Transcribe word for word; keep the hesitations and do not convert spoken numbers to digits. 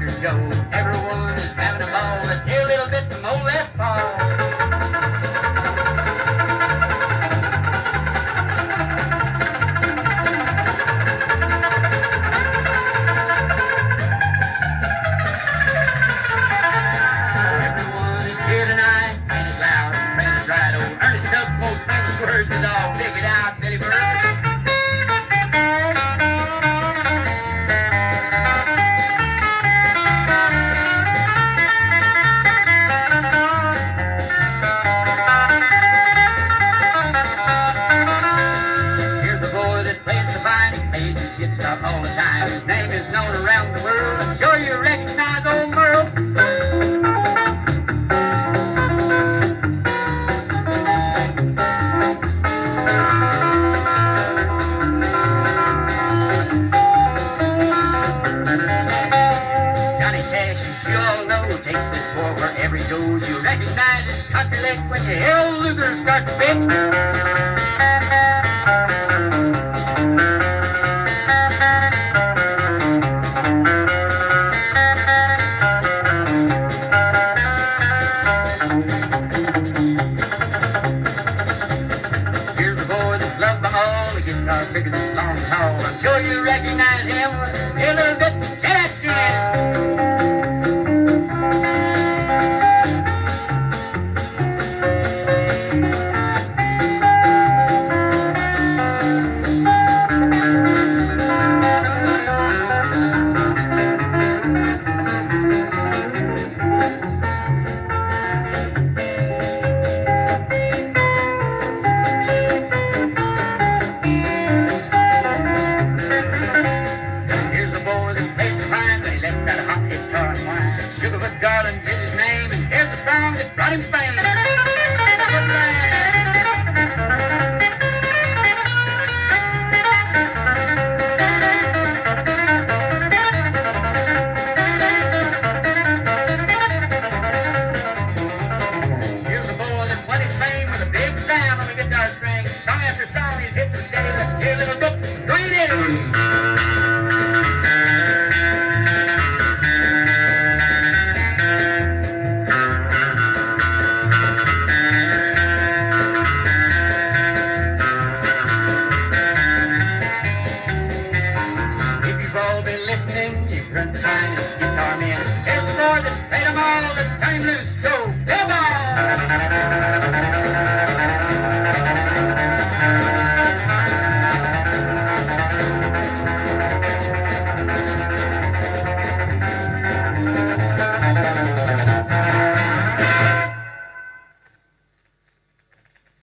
records go. Everyone is having a ball. Let's hear a little bit from old Les Paul. Words is all figured out, Billy Vern. Here's a boy that plays the vine. He plays his guitar all the time. His name is known around the world. I'm sure you recognize old Merle. Takes this for wherever he goes. You recognize his country lick when you hear old Luther start to pick. Here's a boy that's loved by all. The guitar bigger than long and tall. I'm sure you recognize him. Hear a little bit. Chat-And. Garland is his name, and here's the song that brought him fame. Here's a boy that won his fame with a big sound on the guitar string. Song after song, his hits are steady. Let's hear a little bit. Great Italy. You've heard the finest guitar men. There's more that played them all. The time loose, go.